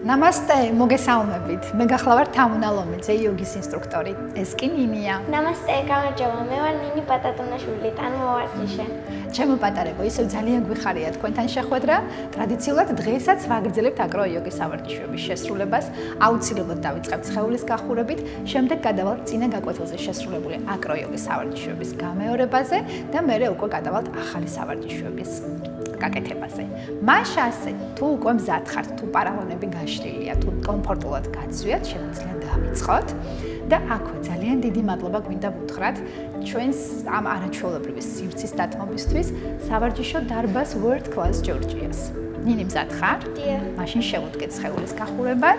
Namaste, მოგესალმებით. მე გახლავართ თამუნალომეძე, იოგის ინსტრუქტორი. ეს კი ნინია. Namaste, გამარჯობა. მე ვარ ნინი პატატონაშვილი, ტანმოვარჯიშე. ჩემო პატარებო, ისევ ძალიან გვიხარია თქვენთან შეხვედრა. ტრადიციულად დღესაც ვაგრძელებთ აკროიოგის სავარჯიშოების შესრულებას. აუცილებლად დავიწყებთ სხეულის გახურებით, შემდეგ გადავალთ წინა გაკვეთილზე შესრულებული აკროიოგის სავარჯიშოების გამეორებაზე და მერე უკვე გადავალთ ახალი სავარჯიშოების გაკეთებაზე. მაშასე, თუ უკვე მზად ხართ, თუ პარალონები გაშლილია, თუ კომფორტულად გაცვიათ, შეგვიძლია დავიწყოთ. და აქვე ძალიან დიდი მადლობა გვინდა ვუთხრათ ჩვენს ამ არაჩვეულებრივი სივრცის დათმობისთვის სავარჯიშო დარბაზ World Class Georgia's. ნინი მზად ხარ? დიახ. მაშინ შევუდგეთ სხეულის გახურებას.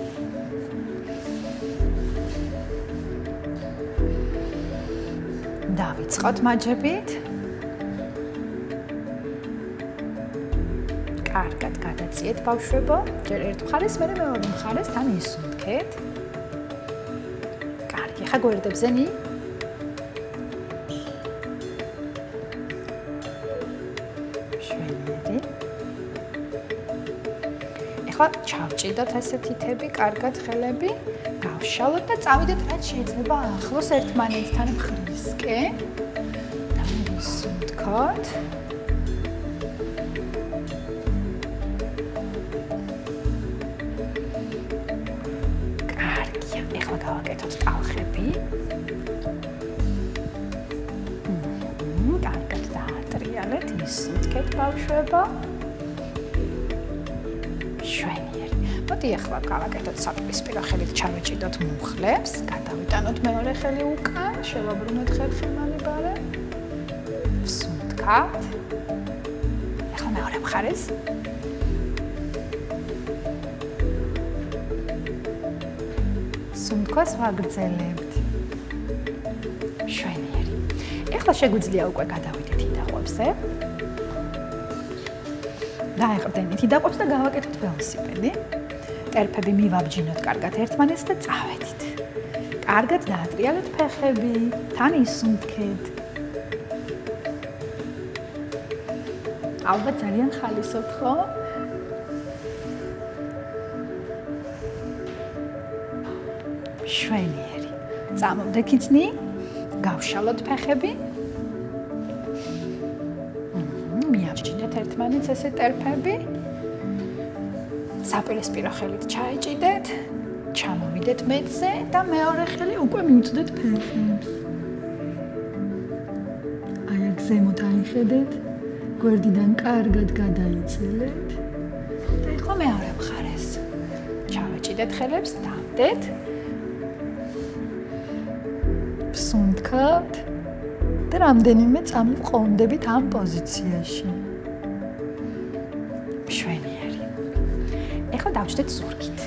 დავიწყოთ მაჯებით. კარგად გადაციეთ ბავშვებო. ჯერ ერთ მხარეს, მერე მეორე მხარეს თან ისუნთქეთ. კარგი, ხა გვერდებზე ნი. შვენიერი. ეხლა ჩავჭიდოთ ასე თითები, კარგად ხელები, გავშალოთ და წავიდეთ რაც შეიძლება ახლოს ერთმანეთთან მხრისკენ. თან ისუნთქოთ. გავაკეთოთ ტალხები. კარგად დაატრიალეთ, ისუნთქეთ ბავშვებო. შვენიერი. მოდი ახლა გავაკეთოთ საპირისპირო ხელით ჩავეჭიდოთ მუხლებს, გადავიტანოთ მეორე ხელი უკან, შევაბრუნოთ ხერხემალი ბარე. ვსუნთქავთ. ახლა მეორე მხარეს. სუნთქვას ვაგრძელებთ. შვენიერი. ეხლა შეგვიძლია უკვე გადავიდეთ იდაყვებზე. დაეყრდენით იდაყვებს და გავაკეთოთ ველოსიპედი. ტერფები მივაბჯინოთ კარგად ერთმანეთს და წავედით. კარგად დაატრიალეთ ფეხები, თან ისუნთქეთ. ალბათ ძალიან ხალისობთ, ხო? შვენიერი. წამოვდექით ნი, გავშალოთ ფეხები. მიაბჯინეთ ერთმანეთს ესე ტერფები. საპირისპირო ხელით ჩაეჭიდეთ, ჩამოვიდეთ მეტზე და მეორე ხელი უკვე მივწვდეთ ფეხებს. აი აქ ზემოთ აიხედეთ, გვერდიდან კარგად გადაიწელეთ და ეხლა მეორე მხარეს. ჩავეჭიდეთ ხელებს, დავდეთ. ვსუნთქავთ და რამდენიმე წამი ვყოვდებით ამ პოზიციაში. შვენიერი. ეხლა დავჭდეთ ზურგით.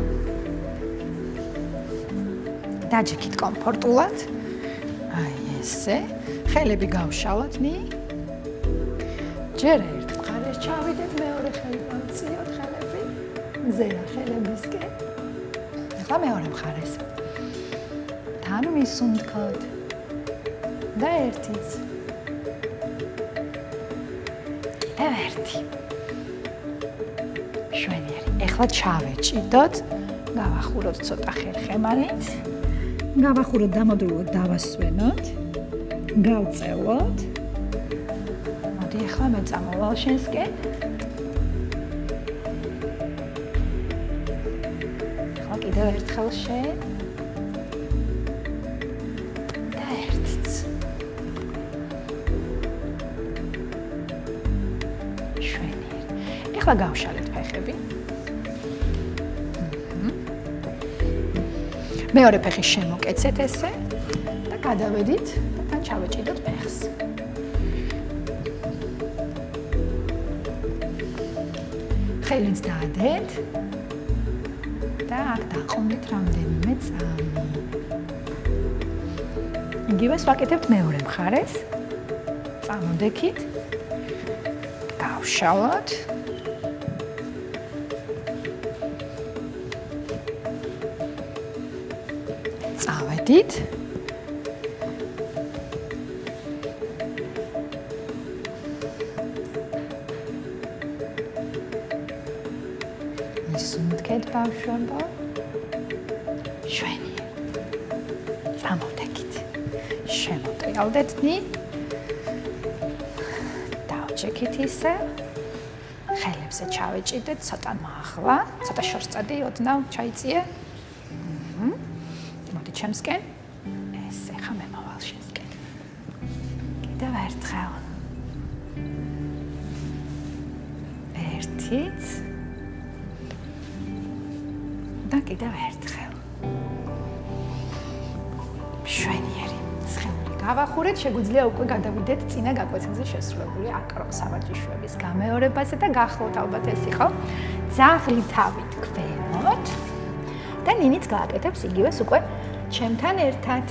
დაჯექით კომფორტულად. აი ესე. ხელები გავშალოთ ნი. ჯერ ერთ მხარეს ჩავიდეთ, მეორე ხელი გავწიოთ ხელები. ზეა ხელებისკენ. ეხლა მეორე მხარეს. თან ვისუნთქოთ და ერთიც და ერთი. შვენიერი. ეხლა ჩავეჭიდოთ, გავახუროთ ცოტა ხერხემალით, გავახუროთ დამოუკიდებლად დავასვენოთ, გავწევოთ. მოდი ეხლა მე წამოვალ შენსკენ. ეხლა კიდევ ერთხელ შენ. ახლა გავშალეთ ფეხები. მეორე ფეხი შემოკეცეთ ესე და გადავედით და თან ჩავეჭიდოთ ფეხს. ხელიც დაადეთ და აქ დაყრდით რამდენიმე წამი. იგივეს ვაკეთებთ მეორე მხარეს. წამოდექით. გავშალოთ. წავედით. ვისუნთქეთ ბავშვებო. შვენი. წამოვდექით. შემოტრიალდეთნი. დავჭექით ისე. ხელებზე ჩავეჭიდეთ, ცოტა მაღლა, ცოტა შორს წადი, ოდნავ ჩაიწიე. მოდი ჩემსკენ. ესე ხა მე მოვალ შენსკენ. კიდევ ერთხელ. ერთიც. და კიდევ ერთხელ. შვენიერი. სხეული გავახურეთ, შეგვიძლია უკვე გადავიდეთ წინა გაკვეთილზე შესრულებული აკროს სავარჯიშოების გამეორებაზე და გახლავთ ალბათ ეს იყო ძაღლი თავით ქვემოთ და ნინიც გააკეთებს იგივეს უკვე ჩემთან ერთად.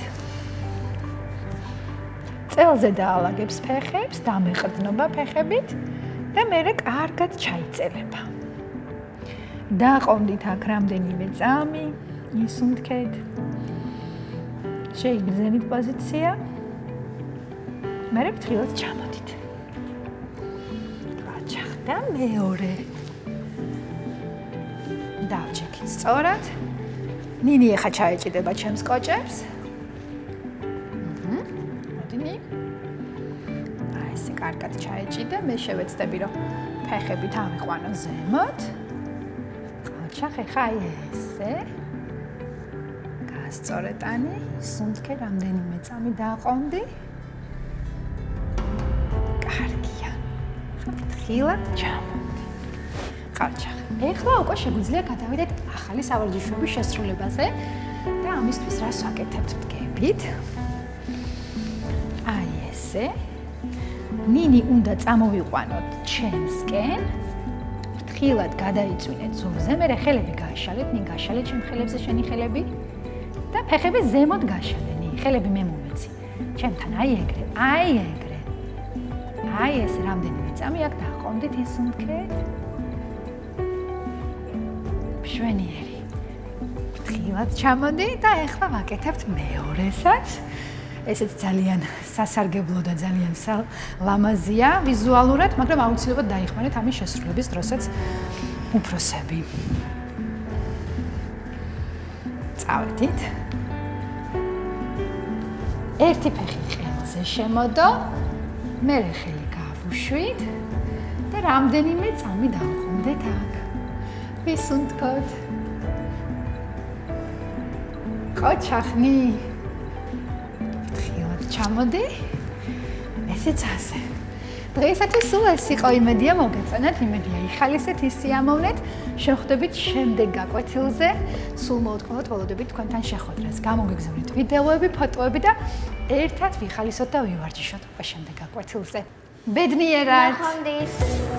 წელზე დაალაგებს ფეხებს, დამეყრდნობა ფეხებით და მერე კარგად ჩაიწელება. დაყრდით აქ რამდენიმე წამი, ისუნთქეთ. შეიგრძენით პოზიცია. მერე ფრთხილად ჩამოდით. და მეორე. დავჭექით სწორად. ნინი ახლა ჩაეჭიდება ჩემს კოჭებს. მოდი. აი ესე კარგად ჩაეჭიდე, მე შევეცდები რომ ფეხებით ამიყვანო ზემოთ. ყოჩახ ახლა აი ესე. გასწორეტანი, სუნთქე რამდენიმე წამი დააყონდი. კარგია. ხილად ჩამოვდი. ყარჩახ. ეხლა უკვე შეგვიძლია გადავიდეთ ახალი სავარჯიშოების შესრულებაზე და ამისთვის რას ვაკეთებთ დგებით. აი ესე. ნინი უნდა წამოვიყვანოთ ჩემსკენ. ფრთხილად გადაიწვინეთ ზურგზე, მერე ხელები გააშალეთ, ნინ გაშალეთ ჩემ ხელებზე შენი ხელები და ფეხები ზემოთ გაშალე, ნინ ხელები მე მომეცი. ჩემთან აი ეგრე, აი ეგრე. აი ეს რამდენიმე წამი აქ დაყრდით ისუნთქეთ. შვენიერი. ფრთხილად ჩამოდი და ეხლა ვაკეთებთ მეორესაც. ესეც ძალიან სასარგებლო და ძალიან ლამაზია ვიზუალურად, მაგრამ აუცილებლად დაიხმარეთ ამის შესრულების დროსაც უფროსები. წავედით. ერთი ფეხი ყელზე შემოდო, მერე ხელი გავუშვით და რამდენიმე წამი დავყრდეთ აქ. ვისუნთქოთ. ყოჩახნი. ფრთხილად ჩამოდი. ესეც ასე. დღეისათვის სულ ეს იყო, იმედია მოგეწონათ, იმედია იხალისეთ, ისიამოვნეთ. შევხვდებით შემდეგ გაკვეთილზე. სულ მოვთხოვოთ ველოდებით თქვენთან შეხვედრას. გამოგეგზავნით ვიდეოები, ფოტოები და ერთად ვიხალისოთ და ვივარჯიშოთ უკვე შემდეგ გაკვეთილზე. ბედნიერად. ნახვამდის.